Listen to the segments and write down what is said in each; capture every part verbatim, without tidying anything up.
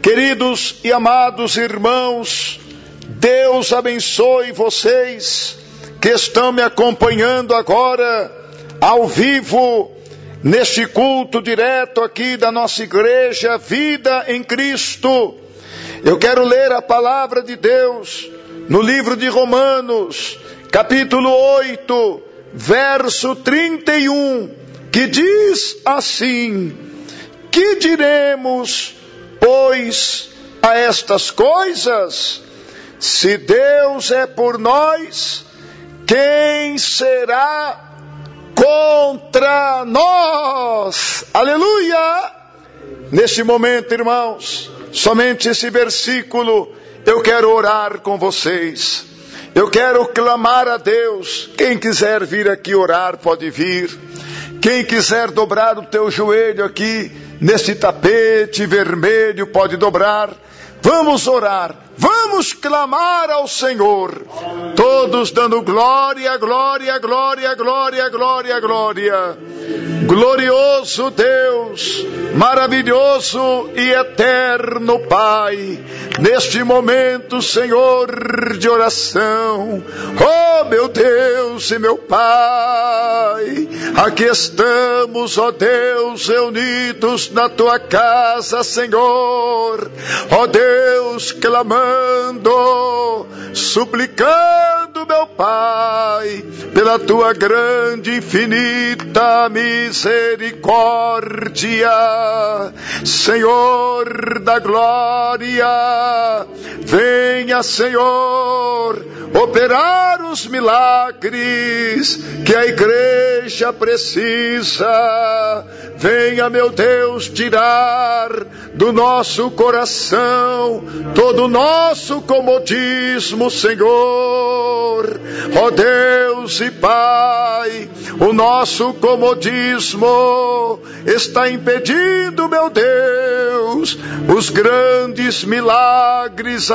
Queridos e amados irmãos, Deus abençoe vocês que estão me acompanhando agora, ao vivo, neste culto direto aqui da nossa igreja, Vida em Cristo. Eu quero ler a palavra de Deus no livro de Romanos, capítulo oito, verso trinta e um, que diz assim: que diremos, pois, a estas coisas? Se Deus é por nós, quem será contra nós? Aleluia! Neste momento, irmãos, somente esse versículo, eu quero orar com vocês. Eu quero clamar a Deus. Quem quiser vir aqui orar, pode vir. Quem quiser dobrar o teu joelho aqui, nesse tapete vermelho, pode dobrar. Vamos orar, vamos clamar ao Senhor, todos dando glória, glória, glória, glória, glória, glória. Glorioso Deus, maravilhoso e eterno Pai, neste momento, Senhor, de oração, oh meu Deus e meu Pai, aqui estamos, ó Deus, reunidos na Tua casa, Senhor, ó Deus, clamando, suplicando, meu Pai, pela Tua grande, infinita misericórdia, Senhor da glória, venha, Senhor, operar os milagres que a igreja precisa. Venha, meu Deus, tirar do nosso coração todo o nosso comodismo, Senhor. Ó Deus e Pai, o nosso comodismo está impedindo, meu Deus, os grandes milagres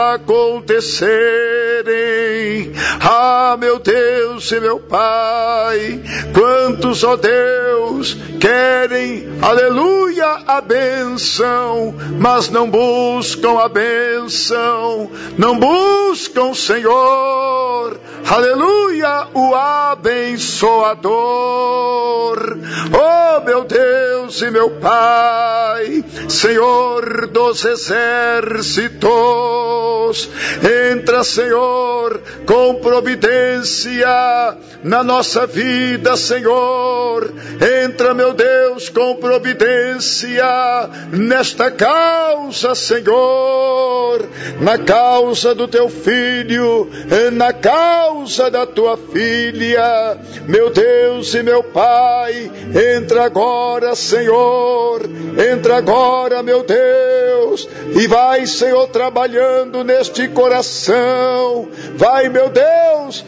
acontecerem. Ah, meu Deus e meu Pai, quantos, ó Deus, querem, aleluia, a bênção, mas não buscam a bênção, não buscam, Senhor, aleluia, o abençoador. Oh, meu Deus e meu Pai, Senhor dos exércitos, entra, Senhor, com providência na nossa vida, Senhor. Entra, meu Deus, com providência nesta causa, Senhor, na causa do Teu Filho, na causa da Tua filha, meu Deus e meu Pai. Entra agora, Senhor, entra agora, meu Deus, e vai, Senhor, trabalhando neste coração. Vai, meu Deus,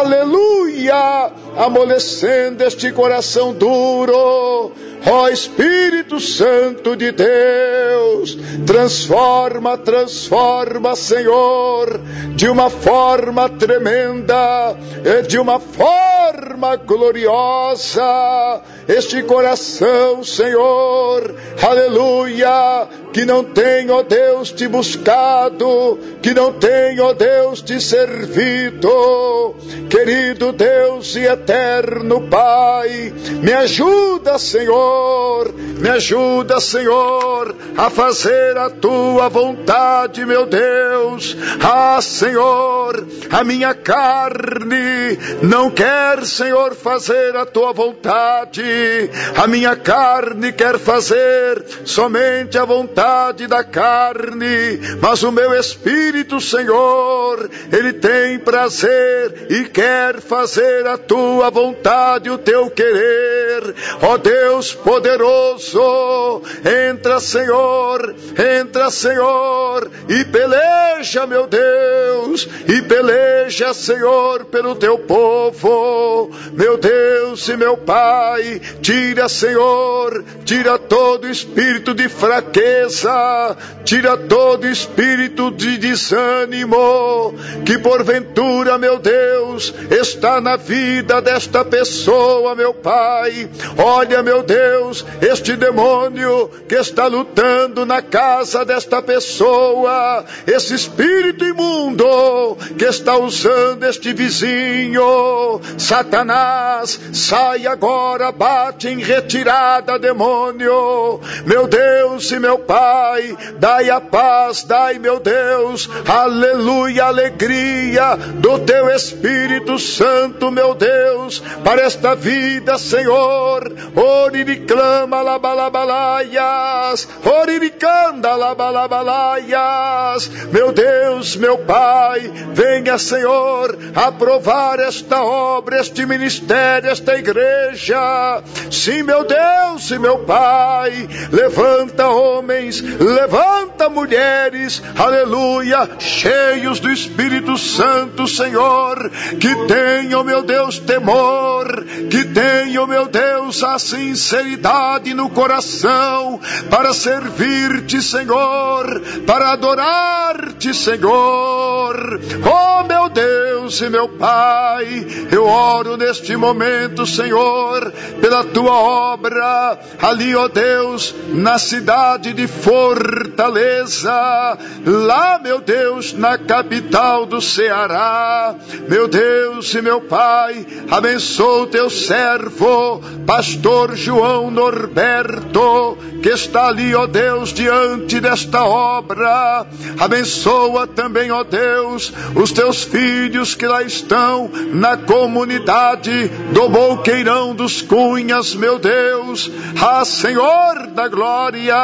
aleluia, amolecendo este coração duro. Ó Espírito Santo de Deus, transforma, transforma, Senhor, de uma forma tremenda, de uma forma gloriosa, este coração, Senhor, aleluia, que não tem, ó Deus, te buscado, que não tem, ó Deus, te servido. Querido Deus e eterno Pai, me ajuda, Senhor, me ajuda, Senhor, a fazer a Tua vontade, meu Deus. Ah, Senhor, a minha carne não quer, Senhor, fazer a Tua vontade. A minha carne quer fazer somente a vontade da carne, mas o meu espírito, Senhor, ele tem prazer e quer fazer a Tua vontade, o Teu querer. Ó Deus poderoso, entra, Senhor, entra, Senhor, e peleja, meu Deus, e peleja, Senhor, pelo Teu povo. Meu Deus e meu Pai, tira, Senhor, tira todo espírito de fraqueza, tira todo espírito de desânimo, que porventura, meu Deus, está na vida desta pessoa, meu Pai. Pai. Olha, meu Deus, este demônio que está lutando na casa desta pessoa, esse espírito imundo que está usando este vizinho. Satanás, sai agora, bate em retirada, demônio. Meu Deus e meu Pai, dai a paz, dai, meu Deus, aleluia, alegria do teu Espírito Santo, meu Deus, para esta vida, Senhor. Oririclama labalabalaias, oriricanda labalabalaias. Meu Deus, meu Pai, venha, Senhor, aprovar esta obra, este ministério, esta igreja. Sim, meu Deus e meu Pai, levanta homens, levanta mulheres, aleluia, cheios do Espírito Santo, Senhor, que tenham, meu Deus, temor, que tenham, meu Deus, a sinceridade no coração para servir-te, Senhor, para adorar-te, Senhor. Oh, meu Deus e meu Pai, eu oro neste momento, Senhor, pela tua obra ali, ó Deus, na cidade de Fortaleza, lá, meu Deus, na capital do Ceará. Meu Deus e meu Pai, abençoa o teu servo, pastor João Norberto, que está ali, ó Deus, diante desta obra. Abençoa também, ó Deus, os teus filhos que lá estão na comunidade do Boqueirão dos Cunhas, meu Deus. Ah, Senhor da glória,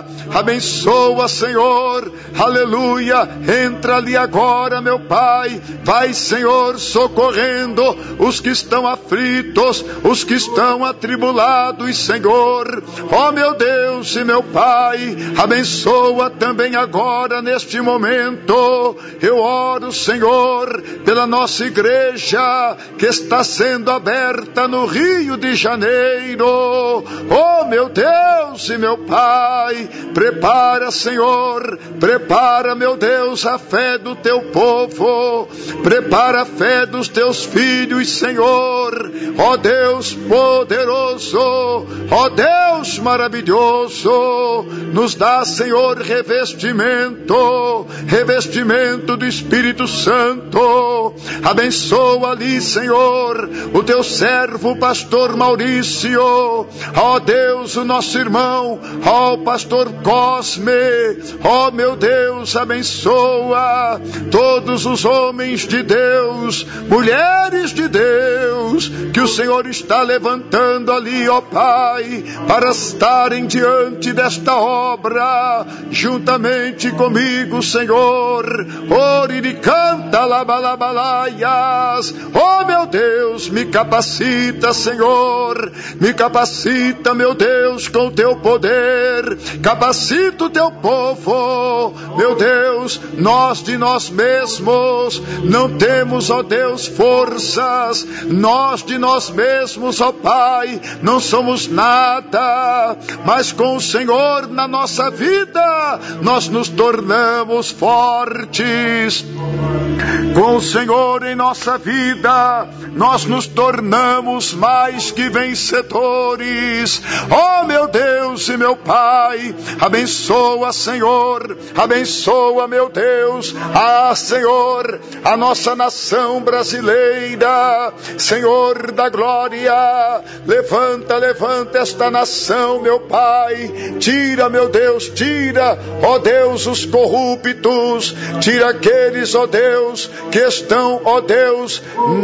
abençoa, Senhor, aleluia. Entra ali agora, meu Pai, vai, Senhor, socorrendo os que estão aflitos, os que estão atribulados, Senhor. Ó, meu Deus e meu Pai, abençoa também agora neste momento. Eu oro, Senhor, pela nossa igreja que está sendo aberta no Rio de Janeiro. Oh, meu Deus e meu Pai, prepara, Senhor, prepara, meu Deus, a fé do teu povo, prepara a fé dos teus filhos, Senhor. Ó Deus poderoso, ó Deus maravilhoso, nos dá, Senhor, revestimento, revestimento do Espírito Santo. Abençoa ali, Senhor, o teu servo, pastor Maurício. Ó Deus, o nosso irmão, ó pastor Cosme. Ó meu Deus, abençoa todos os homens de Deus, mulheres de Deus, que o Senhor está levantando ali, ó Pai, para estarem diante desta obra, juntamente comigo, Senhor. Oriricanta labalabalaias. Ó meu Deus, me capacita, Senhor, me capacita, meu Deus, com o teu poder, capacita o teu povo, meu Deus. Nós de nós mesmos não temos, ó Deus, forças, nós de nós mesmos, ó Pai, não somos nada, mas com o Senhor na nossa vida, nós nos tornamos fortes. Com o Senhor em nossa vida, nós nos tornamos mais que vencedores. Ó meu Deus e meu Pai, abençoa, Senhor, abençoa, meu Deus, ah, Senhor, a nossa nação brasileira, Senhor da glória. Levanta, levanta esta nação, meu Pai. Tira, meu Deus, tira, ó Deus, os corruptos, tira aqueles, ó Deus, que estão, ó Deus,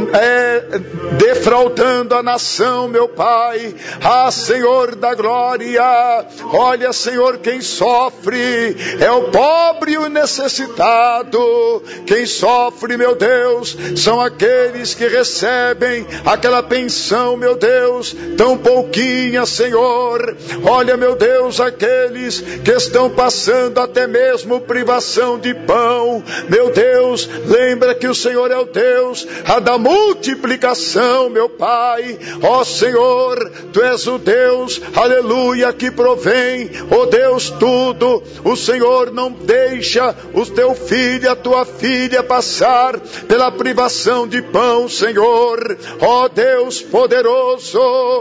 é, defraudando a nação, meu Pai. Ah, Senhor da glória, olha, Senhor, quem sofre é o pobre e o necessitado. Quem sofre, meu Deus, são aqueles que recebem aquela pensão, meu Deus, tão pouquinha, Senhor. Olha, meu Deus, aqueles que estão passando até mesmo privação de pão, meu Deus, lembra que o Senhor é o Deus a da multiplicação, meu Pai. Ó Senhor, Tu és o Deus, aleluia, que provém, ó Deus, tudo. O Senhor não deixa o Teu filho, a Tua filha passar pela privação de pão, Senhor. Ó Deus poderoso,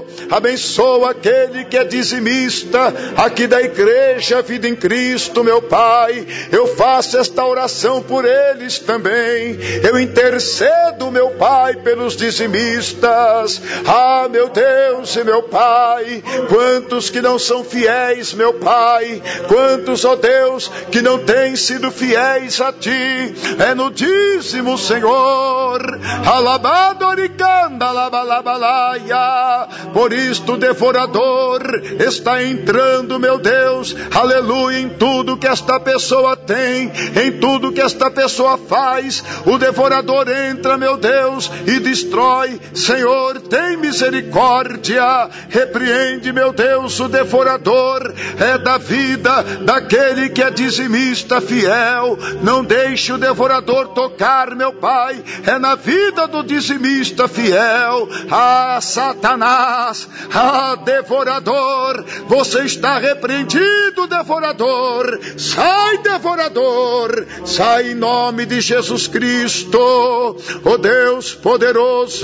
abençoa aquele que é dizimista aqui da igreja Vida em Cristo, meu Pai. Eu faço esta oração por eles também. Eu intercedo, meu Pai, pelos dizimistas. Ah, meu Deus e meu Pai, quantos que não são fiéis, meu Pai, quantos, ó Deus, que não têm sido fiéis a Ti, é no dízimo, Senhor. Alabadoricanda, alabalabalaia. Por isto o devorador está entrando, meu Deus, aleluia, em tudo que esta pessoa tem, em tudo que esta pessoa faz. O devorador entra, meu Deus, e destrói. Senhor, tem misericórdia, repreende, meu Deus, o devorador. É da vida daquele que é dizimista fiel. Não deixe o devorador tocar, meu Pai, é na vida do dizimista fiel. Ah, Satanás, ah, devorador, você está repreendido, devorador. Sai, devorador, sai em nome de Jesus Cristo. Ó Deus poderoso,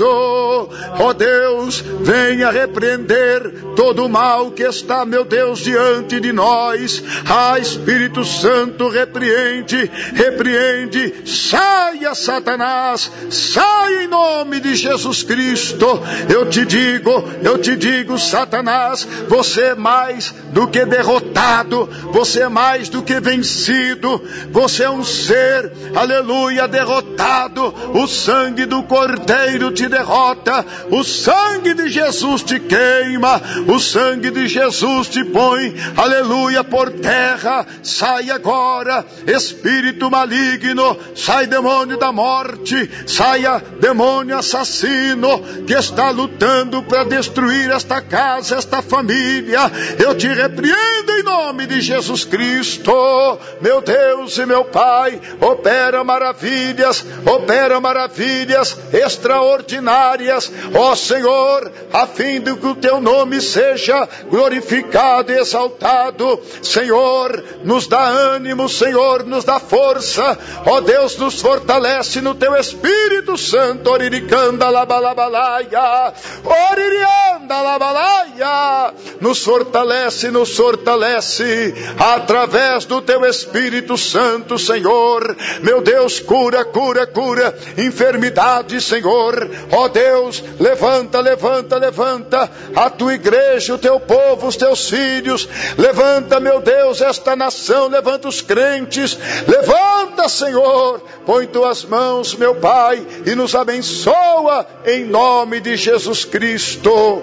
ó Deus, venha repreender todo o mal que está, meu Deus, diante de nós. Ah, Espírito Santo, repreende, repreende, saia, Satanás, saia em nome de Jesus Cristo. Eu te digo, eu te digo, Satanás, você é mais do que derrotado, você é mais do que vencido, você é um ser, aleluia, derrotado. O sangue do Cordeiro te derrota, o sangue de Jesus te queima, o sangue de Jesus te põe, aleluia, por terra. Sai agora, espírito maligno, sai demônio da morte, saia demônio assassino que está lutando para destruir esta casa, esta família. Eu te repreendo em nome de Jesus Cristo. Meu Deus e meu Pai, opera maravilhas, opera maravilhas extraordinárias, ó Senhor, a fim de que o Teu nome seja glorificado e exaltado. Senhor, nos dá ânimo, Senhor, nos dá força, ó Deus, nos fortalece no Teu Espírito Santo. Oriricanda labalabalaia, oririanda labalaia, nos fortalece, nos fortalece através do Teu Espírito Santo, Senhor. Meu Deus, cura, cura, cura enfermidade, Senhor. Ó Deus, levanta, levanta, levanta a Tua igreja, o Teu povo, os Teus filhos. Levanta, meu Deus, esta nação, levanta os crentes, levanta, Senhor, põe Tuas mãos, meu Pai, e nos abençoa em nome de Jesus Cristo.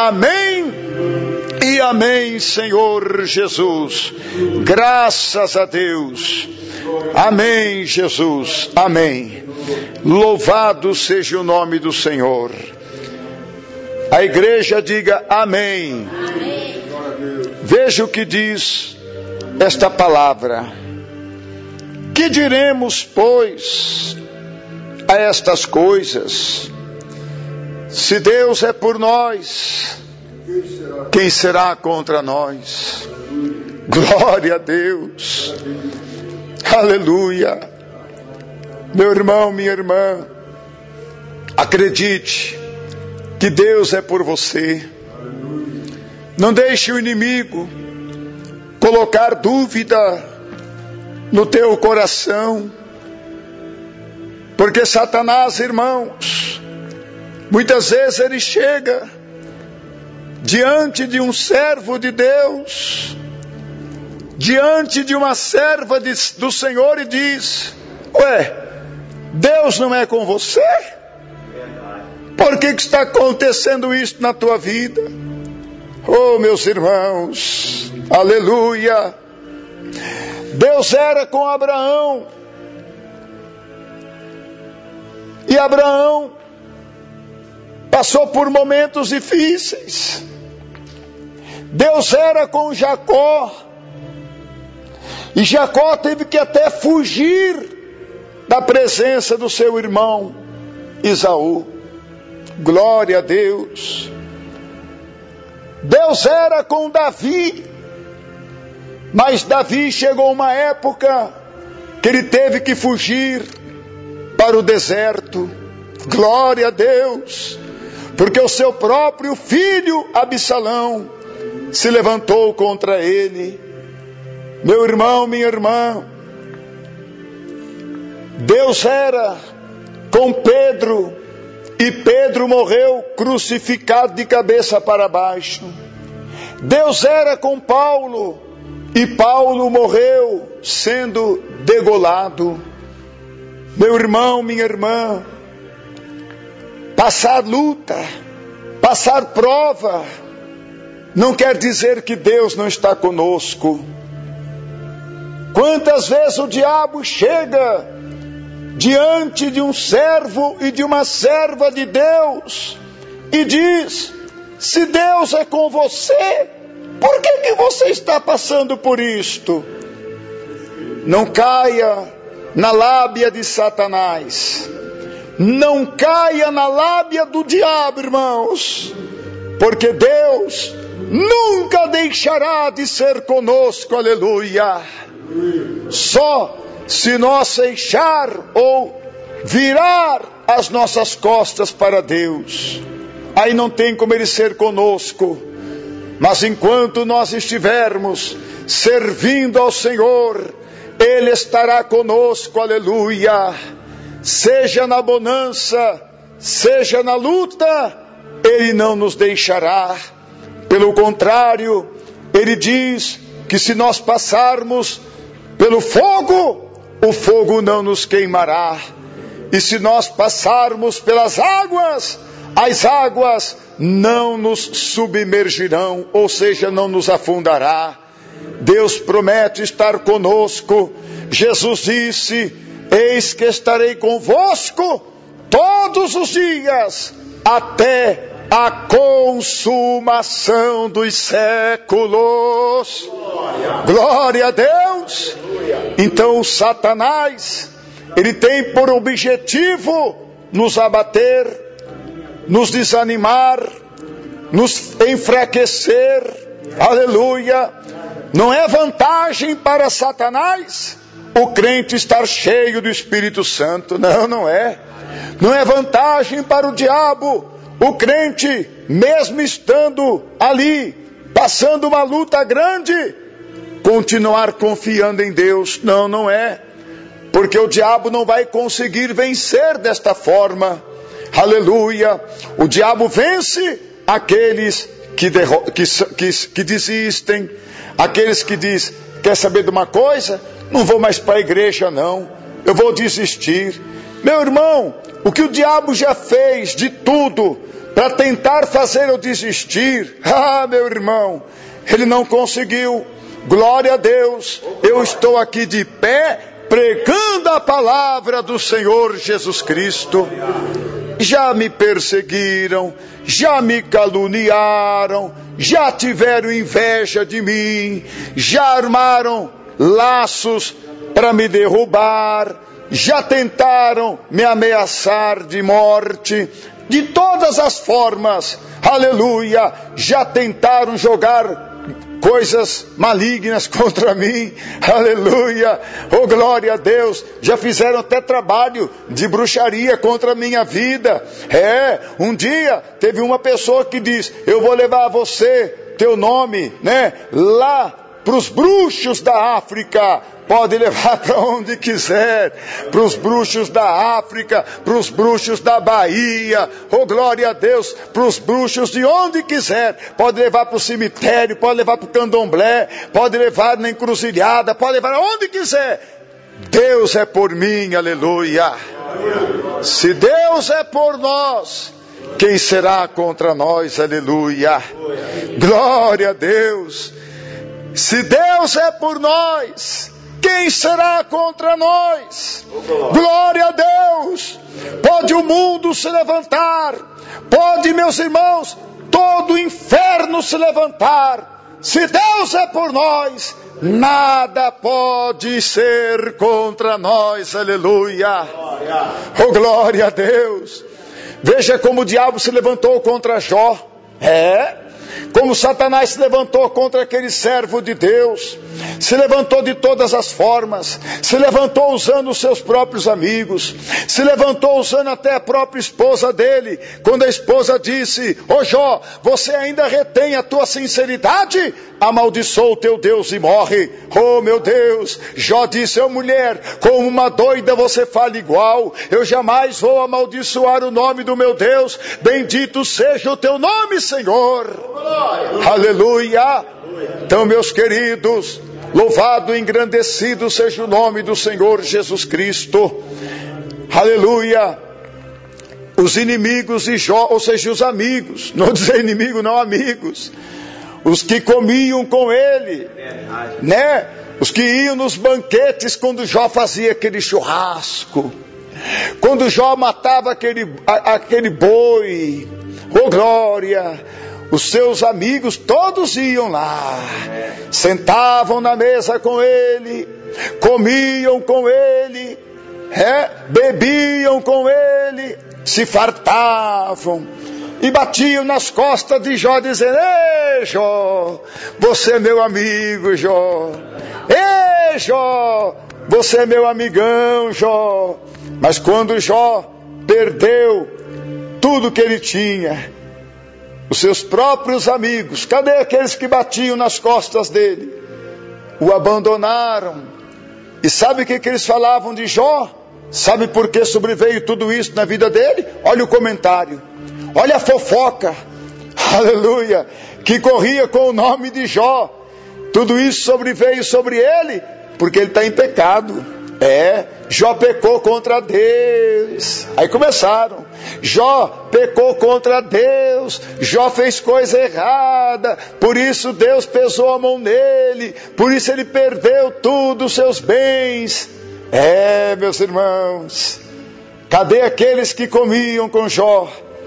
Amém e amém, Senhor Jesus. Graças a Deus. Amém, Jesus. Amém. Louvado seja o nome do Senhor. A igreja diga amém. Amém. Veja o que diz esta palavra. Que diremos, pois, a estas coisas? Se Deus é por nós, quem será contra nós? Glória a Deus. Aleluia. Meu irmão, minha irmã, acredite que Deus é por você. Não deixe o inimigo colocar dúvida no teu coração, porque Satanás, irmãos, muitas vezes ele chega diante de um servo de Deus, diante de uma serva de, do Senhor, e diz: ué, Deus não é com você? Por que que está acontecendo isso na tua vida? Oh, meus irmãos, aleluia. Deus era com Abraão, e Abraão passou por momentos difíceis. Deus era com Jacó, e Jacó teve que até fugir da presença do seu irmão Esaú. Glória a Deus. Deus era com Davi, mas Davi chegou uma época que ele teve que fugir para o deserto. Glória a Deus, porque o seu próprio filho Absalão se levantou contra ele. Meu irmão, minha irmã, Deus era com Pedro, e Pedro morreu crucificado de cabeça para baixo. Deus era com Paulo, e Paulo morreu sendo degolado. Meu irmão, minha irmã, passar luta, passar prova, não quer dizer que Deus não está conosco. Quantas vezes o diabo chega diante de um servo e de uma serva de Deus e diz: se Deus é com você, por que que você está passando por isto? Não caia na lábia de Satanás, não caia na lábia do diabo, irmãos, porque Deus nunca deixará de ser conosco, aleluia. Só se nós deixar ou virar as nossas costas para Deus, aí não tem como Ele ser conosco. Mas enquanto nós estivermos servindo ao Senhor, Ele estará conosco, aleluia. Seja na bonança, seja na luta, Ele não nos deixará. Pelo contrário, Ele diz que se nós passarmos pelo fogo, o fogo não nos queimará. E se nós passarmos pelas águas, as águas não nos submergirão, ou seja, não nos afundará. Deus promete estar conosco. Jesus disse: eis que estarei convosco todos os dias, até a consumação dos séculos. Glória a Deus. Então o Satanás, ele tem por objetivo nos abater, nos desanimar, nos enfraquecer. Aleluia. Não é vantagem para Satanás o crente estar cheio do Espírito Santo. Não, não é. Não é vantagem para o diabo o crente, mesmo estando ali, passando uma luta grande, continuar confiando em Deus. Não, não é. Porque o diabo não vai conseguir vencer desta forma. Aleluia. O diabo vence aqueles que, derro- que, que, que desistem, aqueles que dizem: quer saber de uma coisa? Não vou mais para a igreja não, eu vou desistir. Meu irmão, o que o diabo já fez de tudo para tentar fazer eu desistir, ah, meu irmão, ele não conseguiu. Glória a Deus, eu estou aqui de pé, pregando a palavra do Senhor Jesus Cristo. Já me perseguiram, já me caluniaram, já tiveram inveja de mim, já armaram laços para me derrubar, já tentaram me ameaçar de morte, de todas as formas, aleluia, já tentaram jogar coisas malignas contra mim, aleluia, oh glória a Deus, já fizeram até trabalho de bruxaria contra a minha vida. É, um dia teve uma pessoa que diz: eu vou levar você, teu nome, né, lá para os bruxos da África. Pode levar para onde quiser, para os bruxos da África, para os bruxos da Bahia, oh glória a Deus, para os bruxos de onde quiser. Pode levar para o cemitério, pode levar para o candomblé, pode levar na encruzilhada, pode levar aonde quiser. Deus é por mim, aleluia. Se Deus é por nós, quem será contra nós, aleluia. Glória a Deus. Se Deus é por nós, quem será contra nós? Glória a Deus. Pode o mundo se levantar, pode, meus irmãos, todo o inferno se levantar, Se Deus é por nós, nada pode ser contra nós. Aleluia. Oh, glória a Deus. Veja como o diabo se levantou contra Jó. É, como Satanás se levantou contra aquele servo de Deus. Se levantou de todas as formas. Se levantou usando os seus próprios amigos. Se levantou usando até a própria esposa dele. Quando a esposa disse: ô Jó, você ainda retém a tua sinceridade? Amaldiçoa o teu Deus e morre. Oh meu Deus. Jó disse: ô mulher, como uma doida você fala igual. Eu jamais vou amaldiçoar o nome do meu Deus. Bendito seja o teu nome, Senhor. Aleluia. Então, meus queridos, louvado e engrandecido seja o nome do Senhor Jesus Cristo. Aleluia. Os inimigos de Jó, ou seja, os amigos, não dizer inimigo, não, amigos, os que comiam com ele, né? Os que iam nos banquetes quando Jó fazia aquele churrasco, quando Jó matava aquele, a, aquele boi, oh glória. Os seus amigos todos iam lá, sentavam na mesa com ele, comiam com ele, é, bebiam com ele, se fartavam e batiam nas costas de Jó, dizendo: ei Jó, você é meu amigo, Jó. Ei Jó, você é meu amigão, Jó. Mas quando Jó perdeu tudo que ele tinha, os seus próprios amigos, cadê aqueles que batiam nas costas dele? O abandonaram. E sabe o que, que eles falavam de Jó? Sabe por que sobreveio tudo isso na vida dele? Olha o comentário, olha a fofoca, aleluia, que corria com o nome de Jó. Tudo isso sobreveio sobre ele porque ele está em pecado. É, Jó pecou contra Deus. Aí começaram: Jó pecou contra Deus, Jó fez coisa errada, por isso Deus pesou a mão nele, por isso ele perdeu tudo, os seus bens. É, meus irmãos, cadê aqueles que comiam com Jó?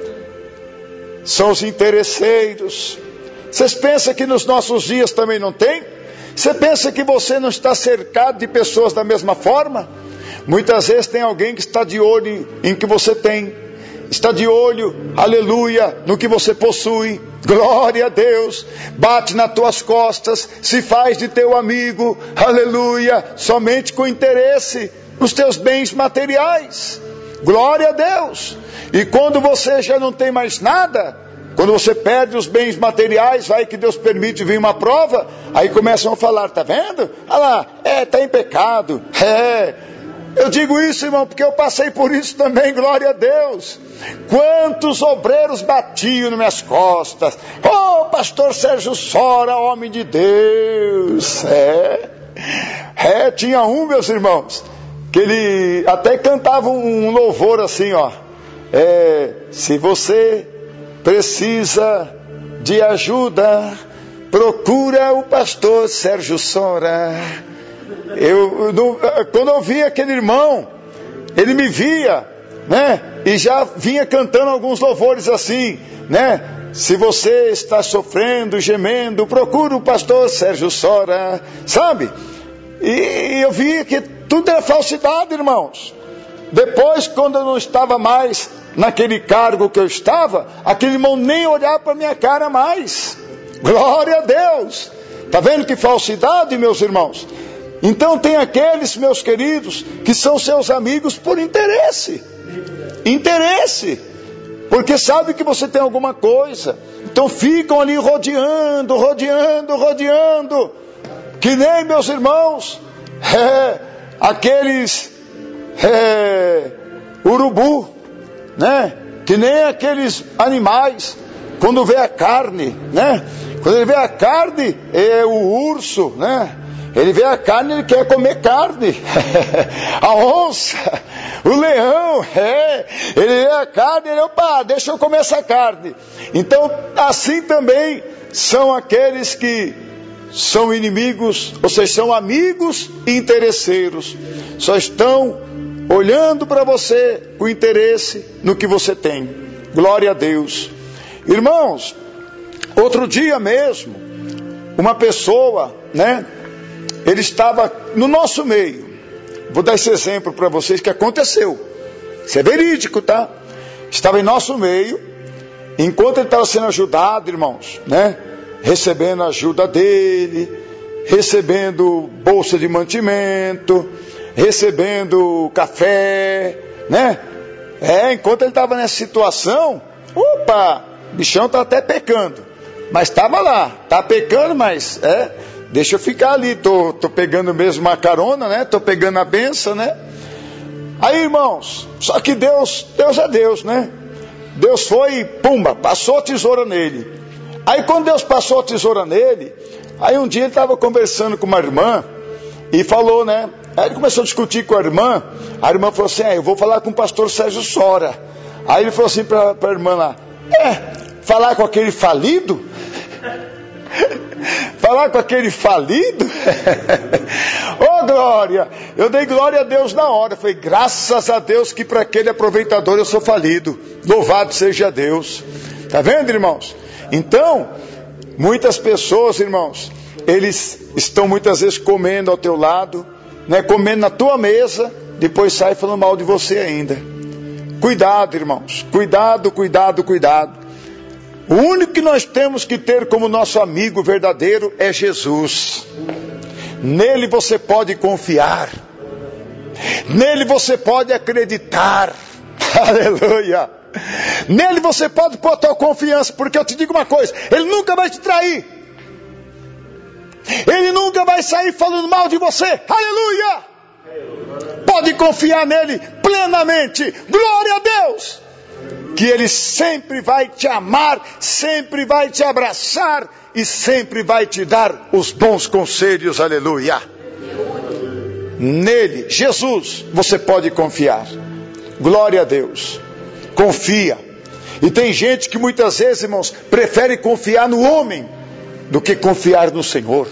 São os interesseiros. Vocês pensam que nos nossos dias também não tem? Você pensa que você não está cercado de pessoas da mesma forma? Muitas vezes tem alguém que está de olho em que você tem, está de olho, aleluia, no que você possui, glória a Deus, bate nas tuas costas, se faz de teu amigo, aleluia, somente com interesse nos teus bens materiais, glória a Deus. E quando você já não tem mais nada, quando você perde os bens materiais, vai que Deus permite vir uma prova, aí começam a falar: tá vendo? Olha lá, é, está em pecado. É, eu digo isso, irmão, porque eu passei por isso também, glória a Deus. Quantos obreiros batiam nas minhas costas. Oh, pastor Sérgio Sora, homem de Deus. É, é, tinha um, meus irmãos, que ele até cantava um louvor assim, ó. É, se você precisa de ajuda, procura o pastor Sérgio Sora. Eu, eu, quando eu via aquele irmão, ele me via, né? E já vinha cantando alguns louvores assim, né? Se você está sofrendo, gemendo, procura o pastor Sérgio Sora, sabe? E eu via que tudo era falsidade, irmãos. Depois, quando eu não estava mais naquele cargo que eu estava, aquele irmão nem olhava para minha cara mais. Glória a Deus. Está vendo que falsidade, meus irmãos? Então tem aqueles, meus queridos, que são seus amigos por interesse. Interesse. Porque sabe que você tem alguma coisa. Então ficam ali rodeando, rodeando, rodeando. Que nem, meus irmãos, é, aqueles é, urubu, né? Que nem aqueles animais, quando vê a carne, né? Quando ele vê a carne, é o urso, né? Ele vê a carne, ele quer comer carne. A onça, o leão, é, ele vê a carne, ele, opa, deixa eu comer essa carne. Então, assim também são aqueles que são inimigos, ou seja, são amigos e interesseiros. Só estão olhando para você com interesse no que você tem. Glória a Deus. Irmãos, outro dia mesmo, uma pessoa, né? Ele estava no nosso meio. Vou dar esse exemplo para vocês que aconteceu. Isso é verídico, tá? Estava em nosso meio, enquanto ele estava sendo ajudado, irmãos, né? Recebendo a ajuda dele, recebendo bolsa de mantimento, recebendo café, né? É, enquanto ele estava nessa situação, opa, o bichão está até pecando, mas estava lá, está pecando, mas é, deixa eu ficar ali, tô, tô pegando mesmo uma carona, né? Tô pegando a benção, né? Aí, irmãos, só que Deus, Deus é Deus, né? Deus foi e pumba, passou a tesoura nele. Aí quando Deus passou a tesoura nele, aí um dia ele estava conversando com uma irmã e falou, né? Aí ele começou a discutir com a irmã. A irmã falou assim, ah, eu vou falar com o pastor Sérgio Sora. Aí ele falou assim para a irmã lá, é, falar com aquele falido? Falar com aquele falido? Oh glória, eu dei glória a Deus na hora. Falei, graças a Deus que para aquele aproveitador eu sou falido. Louvado seja Deus. Tá vendo, irmãos? Então, muitas pessoas, irmãos, eles estão muitas vezes comendo ao teu lado, né, comendo na tua mesa, depois sai falando mal de você ainda. Cuidado, irmãos, cuidado, cuidado, cuidado. O único que nós temos que ter como nosso amigo verdadeiro é Jesus. Nele você pode confiar, nele você pode acreditar. Aleluia. Nele você pode pôr a tua confiança, porque eu te digo uma coisa, ele nunca vai te trair, ele nunca vai sair falando mal de você. Aleluia. Pode confiar nele plenamente. Glória a Deus, que ele sempre vai te amar, sempre vai te abraçar e sempre vai te dar os bons conselhos. Aleluia. Nele, Jesus, você pode confiar. Glória a Deus. Confia. E tem gente que muitas vezes, irmãos, prefere confiar no homem do que confiar no Senhor.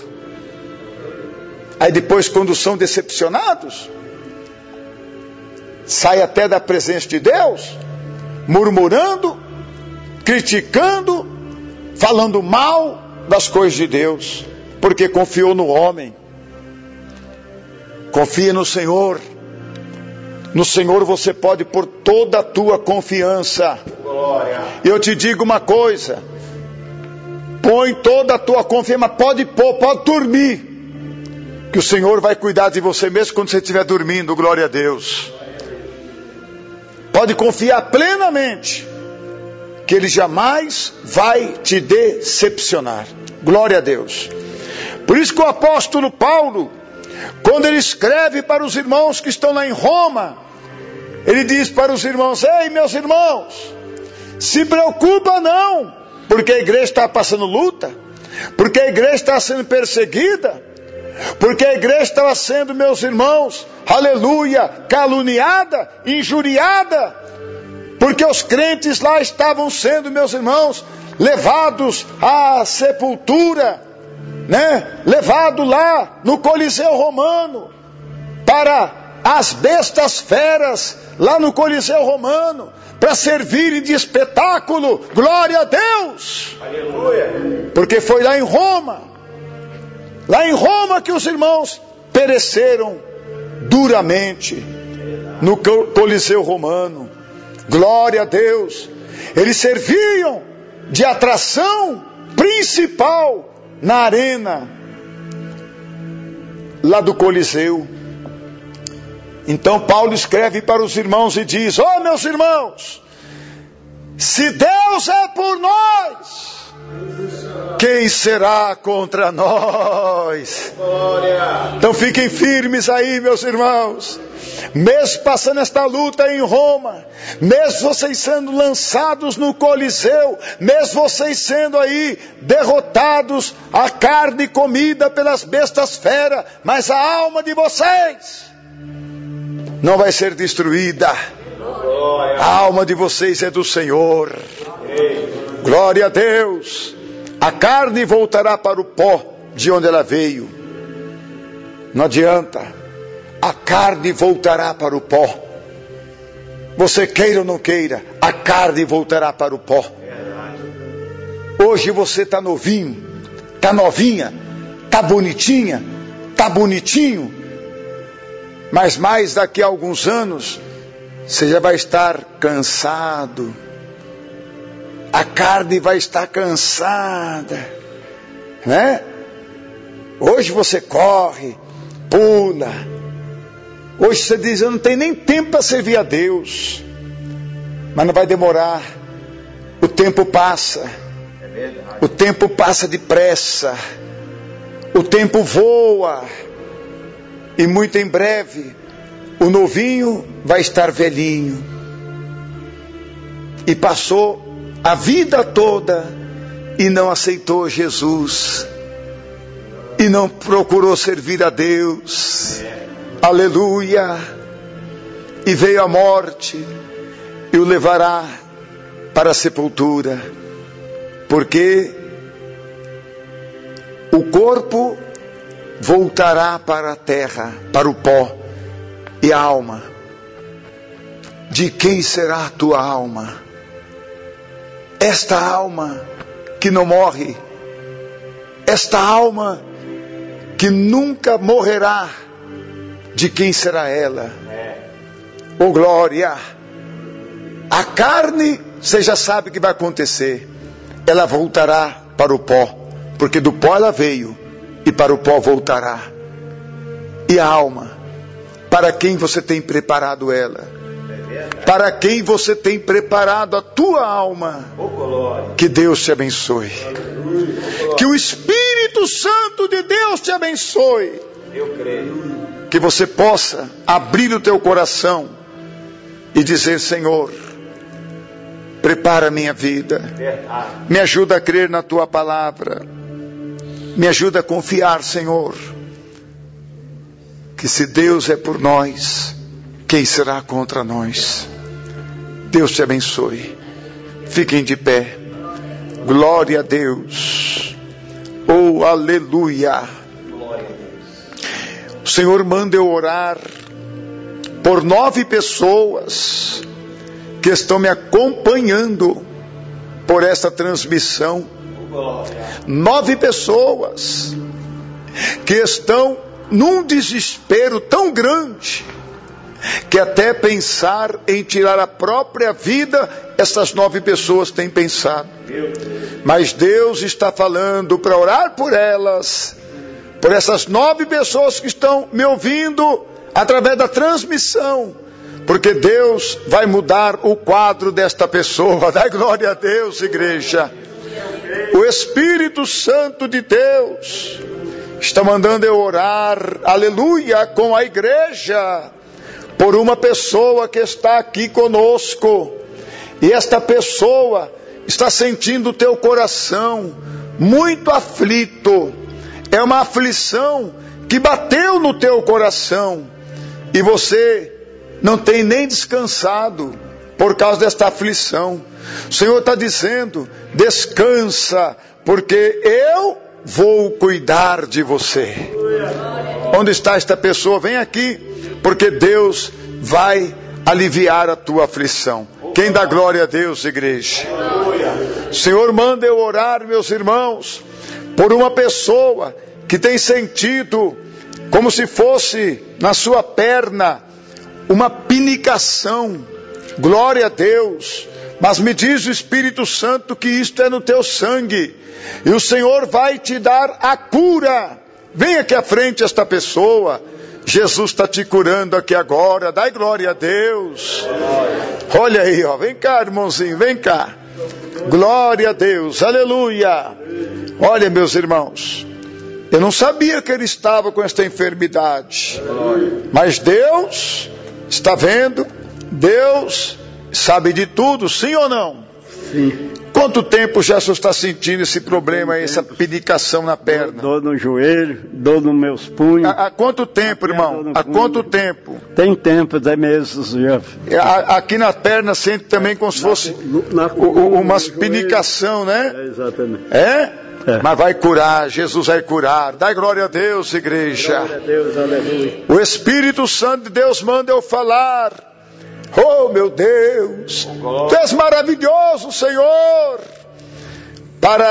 Aí depois, quando são decepcionados, sai até da presença de Deus, murmurando, criticando, falando mal das coisas de Deus, porque confiou no homem. Confia no Senhor. No Senhor você pode pôr toda a tua confiança. Glória. Eu te digo uma coisa, põe toda a tua confiança, mas pode pôr, pode dormir, que o Senhor vai cuidar de você mesmo quando você estiver dormindo. Glória a Deus. Pode confiar plenamente, que Ele jamais vai te decepcionar. Glória a Deus. Por isso que o apóstolo Paulo, quando ele escreve para os irmãos que estão lá em Roma, ele diz para os irmãos, ei meus irmãos, se preocupa não, porque a igreja está passando luta, porque a igreja está sendo perseguida, porque a igreja estava sendo, meus irmãos, aleluia, caluniada, injuriada, porque os crentes lá estavam sendo, meus irmãos, levados à sepultura, né? Levado lá no Coliseu Romano, para as bestas feras, lá no Coliseu Romano, para servirem de espetáculo. Glória a Deus. Aleluia. Porque foi lá em Roma, lá em Roma que os irmãos pereceram duramente, no Coliseu Romano. Glória a Deus. Eles serviam de atração principal na arena lá do Coliseu. Então Paulo escreve para os irmãos e diz, ó oh, meus irmãos, se Deus é por nós, quem será contra nós? Glória. Então fiquem firmes aí, meus irmãos. Mesmo passando esta luta em Roma, mesmo vocês sendo lançados no Coliseu, mesmo vocês sendo aí derrotados, a carne comida pelas bestas feras, mas a alma de vocês não vai ser destruída. A alma de vocês é do Senhor. Glória a Deus. A carne voltará para o pó de onde ela veio. Não adianta. A carne voltará para o pó. Você queira ou não queira, a carne voltará para o pó. Hoje você está novinho, tá novinha, tá bonitinha, tá bonitinho, mas mais daqui a alguns anos você já vai estar cansado, a carne vai estar cansada, né? Hoje você corre, pula, hoje você diz, eu não tenho nem tempo para servir a Deus, mas não vai demorar, o tempo passa, o tempo passa depressa, o tempo voa, e muito em breve, o novinho vai estar velhinho, e passou a vida toda, e não aceitou Jesus, e não procurou servir a Deus, aleluia, e veio a morte, e o levará para a sepultura, porque o corpo voltará para a terra, para o pó, e a alma, de quem será a tua alma? Esta alma que não morre, esta alma que nunca morrerá, de quem será ela? Oh glória! A carne, você já sabe o que vai acontecer, ela voltará para o pó, porque do pó ela veio, e para o pó voltará. E a alma, para quem você tem preparado ela? Para quem você tem preparado a tua alma? Que Deus te abençoe. Que o Espírito Santo de Deus te abençoe. Que você possa abrir o teu coração e dizer, Senhor, prepara a minha vida, me ajuda a crer na tua palavra, me ajuda a confiar, Senhor, que se Deus é por nós, quem será contra nós? Deus te abençoe. Fiquem de pé. Glória a Deus. Oh, aleluia. O Senhor manda eu orar por nove pessoas que estão me acompanhando por esta transmissão. Nove pessoas que estão num desespero tão grande que até pensar em tirar a própria vida, essas nove pessoas têm pensado. Mas Deus está falando para orar por elas, por essas nove pessoas que estão me ouvindo através da transmissão, porque Deus vai mudar o quadro desta pessoa. Dai glória a Deus, igreja. O Espírito Santo de Deus está mandando eu orar, aleluia, com a igreja, por uma pessoa que está aqui conosco, e esta pessoa está sentindo o teu coração muito aflito, é uma aflição que bateu no teu coração, e você não tem nem descansado por causa desta aflição. O Senhor está dizendo, descansa, porque eu vou cuidar de você. Onde está esta pessoa? Vem aqui, porque Deus vai aliviar a tua aflição. Quem dá glória a Deus, igreja? O Senhor manda eu orar, meus irmãos, por uma pessoa que tem sentido como se fosse na sua perna uma pinicação. Glória a Deus. Mas me diz o Espírito Santo que isto é no teu sangue, e o Senhor vai te dar a cura. Vem aqui à frente esta pessoa. Jesus está te curando aqui agora. Dai glória a Deus. Olha aí, ó. Vem cá, irmãozinho, vem cá. Glória a Deus, aleluia. Olha, meus irmãos, eu não sabia que ele estava com esta enfermidade, mas Deus está vendo, Deus sabe de tudo, sim ou não? Sim. Quanto tempo já você está sentindo esse problema aí, essa pinicação na perna? Dor no joelho, dor nos meus punhos. Há, há quanto tempo, irmão? Há quanto tempo? Tem tempo, dez meses já. A, aqui na perna sente também como se fosse na, na, umas pinicação, né? É, exatamente. É? É. Mas vai curar, Jesus vai curar. Dai glória a Deus, igreja. Glória a Deus, aleluia. O Espírito Santo de Deus manda eu falar. Oh, meu Deus, Tu és maravilhoso, Senhor, para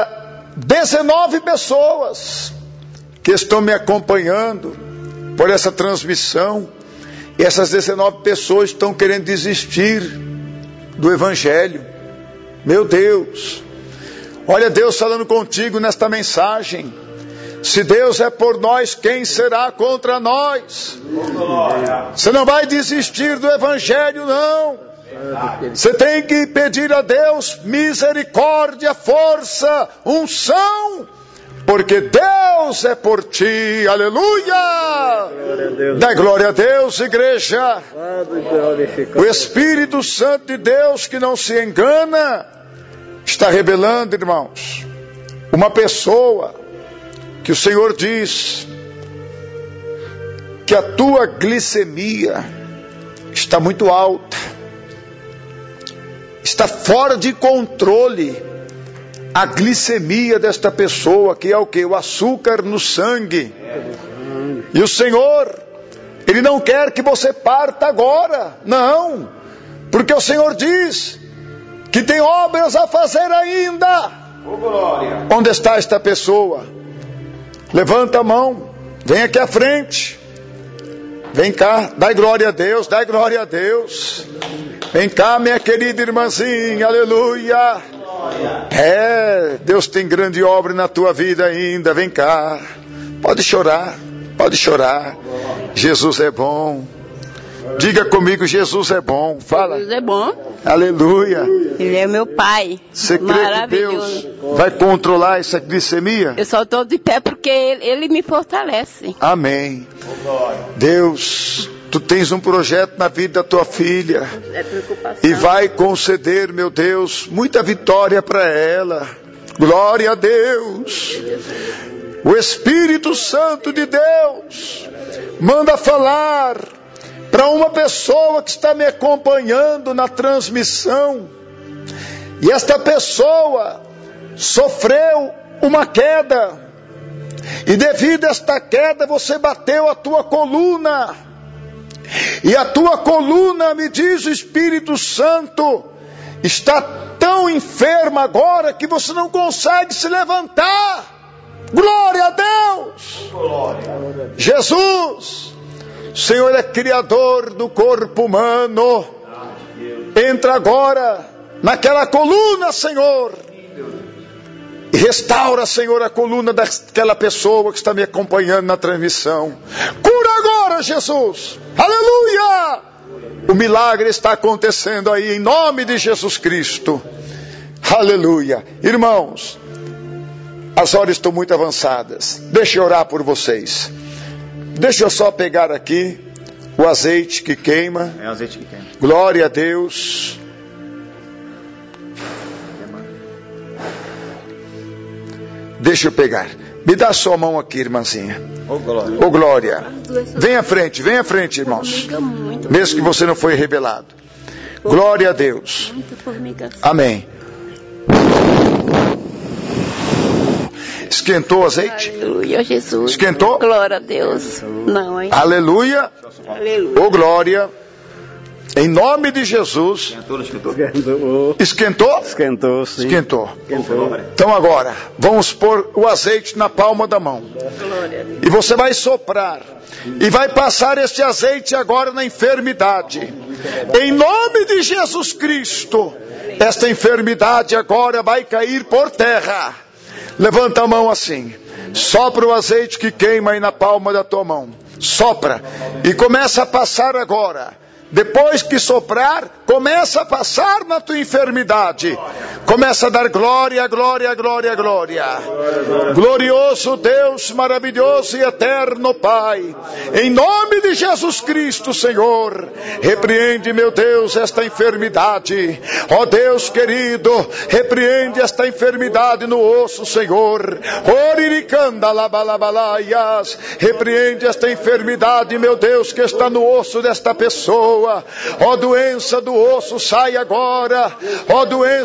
dezenove pessoas que estão me acompanhando por essa transmissão. E essas dezenove pessoas estão querendo desistir do Evangelho. Meu Deus, olha Deus falando contigo nesta mensagem. Se Deus é por nós, quem será contra nós? Você não vai desistir do Evangelho, não. Você tem que pedir a Deus misericórdia, força, unção, porque Deus é por ti. Aleluia! Dá glória a Deus, igreja. O Espírito Santo de Deus, que não se engana, está revelando, irmãos, uma pessoa que o Senhor diz que a tua glicemia está muito alta, está fora de controle a glicemia desta pessoa, que é o que? O açúcar no sangue. E o Senhor, Ele não quer que você parta agora, não, porque o Senhor diz que tem obras a fazer ainda. Oh, glória. Onde está esta pessoa? Levanta a mão, vem aqui à frente, vem cá, dá glória a Deus, dá glória a Deus. Vem cá, minha querida irmãzinha, aleluia. É, Deus tem grande obra na tua vida ainda, vem cá. Pode chorar, pode chorar. Jesus é bom. Diga comigo, Jesus é bom. Fala. Jesus é bom. Aleluia. Ele é meu pai. Você crê que Deus vai controlar essa glicemia? Eu só estou de pé porque ele, ele me fortalece. Amém. Deus, tu tens um projeto na vida da tua filha. É preocupação. E vai conceder, meu Deus, muita vitória para ela. Glória a Deus. O Espírito Santo de Deus manda falar para uma pessoa que está me acompanhando na transmissão. E esta pessoa sofreu uma queda. E devido a esta queda você bateu a tua coluna. E a tua coluna, me diz o Espírito Santo, está tão enferma agora que você não consegue se levantar. Glória a Deus. Glória. Jesus, o Senhor é criador do corpo humano. Entra agora naquela coluna, Senhor, e restaura, Senhor, a coluna daquela pessoa que está me acompanhando na transmissão. Cura agora, Jesus. Aleluia! O milagre está acontecendo aí em nome de Jesus Cristo. Aleluia. Irmãos, as horas estão muito avançadas. Deixa eu orar por vocês. Deixa eu só pegar aqui o azeite que queima. É o azeite que queima. Glória a Deus. Deixa eu pegar. Me dá a sua mão aqui, irmãzinha. Ô, glória. Ô, glória. Vem à frente, vem à frente, irmãos. Mesmo que você não foi revelado. Glória a Deus. Amém. Esquentou o azeite? Aleluia, Jesus. Esquentou? Glória a Deus. Não, hein? Aleluia. Aleluia. Ô, glória. Em nome de Jesus. Esquentou, esquentou. Esquentou. Esquentou? Esquentou, sim. Esquentou. Esquentou. Então agora, vamos pôr o azeite na palma da mão. Glória a Deus. E você vai soprar. E vai passar este azeite agora na enfermidade. Em nome de Jesus Cristo. Esta enfermidade agora vai cair por terra. Levanta a mão assim. Sopra o azeite que queima aí na palma da tua mão. Sopra. E começa a passar agora. Depois que soprar, começa a passar na tua enfermidade. Começa a dar glória, glória, glória, glória. Glorioso Deus, maravilhoso e eterno Pai. Em nome de Jesus Cristo, Senhor. Repreende, meu Deus, esta enfermidade. Ó Deus querido, repreende esta enfermidade no osso, Senhor. Oriricanda labalabalaias. Repreende esta enfermidade, meu Deus, que está no osso desta pessoa. Ó doença do osso, sai agora. Ó doença do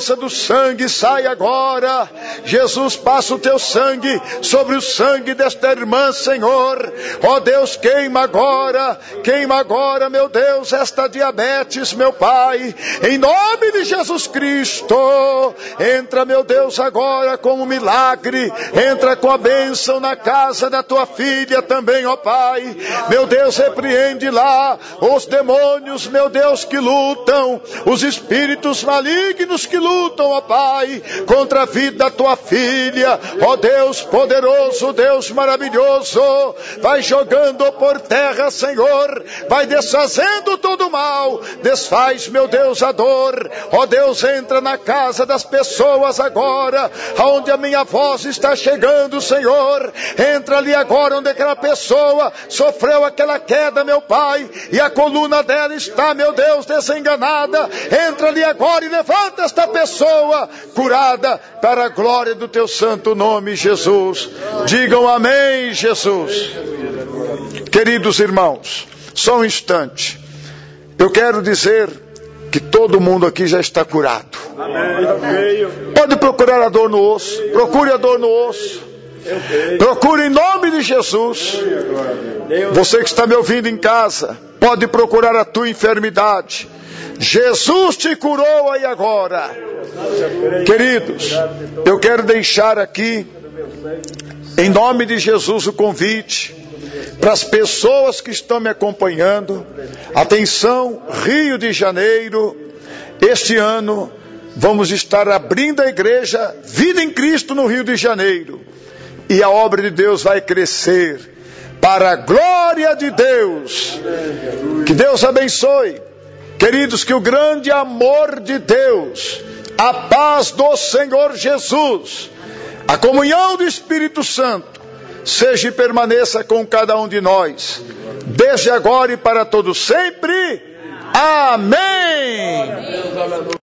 sangue sai agora. Jesus, passa o teu sangue sobre o sangue desta irmã, Senhor. Ó Deus, queima agora, queima agora, meu Deus, esta diabetes, meu Pai, em nome de Jesus Cristo. Entra, meu Deus, agora com um milagre, entra com a bênção na casa da tua filha também, ó Pai. Meu Deus, repreende lá os demônios, meu Deus, que lutam, os espíritos malignos que lutam, ó Pai, contra a vida da tua filha. Ó Deus poderoso, Deus maravilhoso, vai jogando por terra, Senhor, vai desfazendo todo o mal, desfaz, meu Deus, a dor. Ó Deus, entra na casa das pessoas agora, aonde a minha voz está chegando, Senhor. Entra ali agora onde aquela pessoa sofreu aquela queda, meu Pai, e a coluna dela está, meu Deus, desenganada. Entra ali agora e levanta esta pessoa curada para a glória do teu santo nome, Jesus. Digam amém, Jesus. Queridos irmãos, só um instante. Eu quero dizer que todo mundo aqui já está curado. Pode procurar a dor no osso. Procure a dor no osso. Procure em nome de Jesus. Você que está me ouvindo em casa, pode procurar a tua enfermidade. Jesus te curou aí agora. Queridos, eu quero deixar aqui, em nome de Jesus, o convite para as pessoas que estão me acompanhando. Atenção, Rio de Janeiro, este ano vamos estar abrindo a igreja Vida em Cristo no Rio de Janeiro. E a obra de Deus vai crescer para a glória de Deus. Que Deus abençoe. Queridos, que o grande amor de Deus, a paz do Senhor Jesus, a comunhão do Espírito Santo, seja e permaneça com cada um de nós, desde agora e para todo sempre. Amém.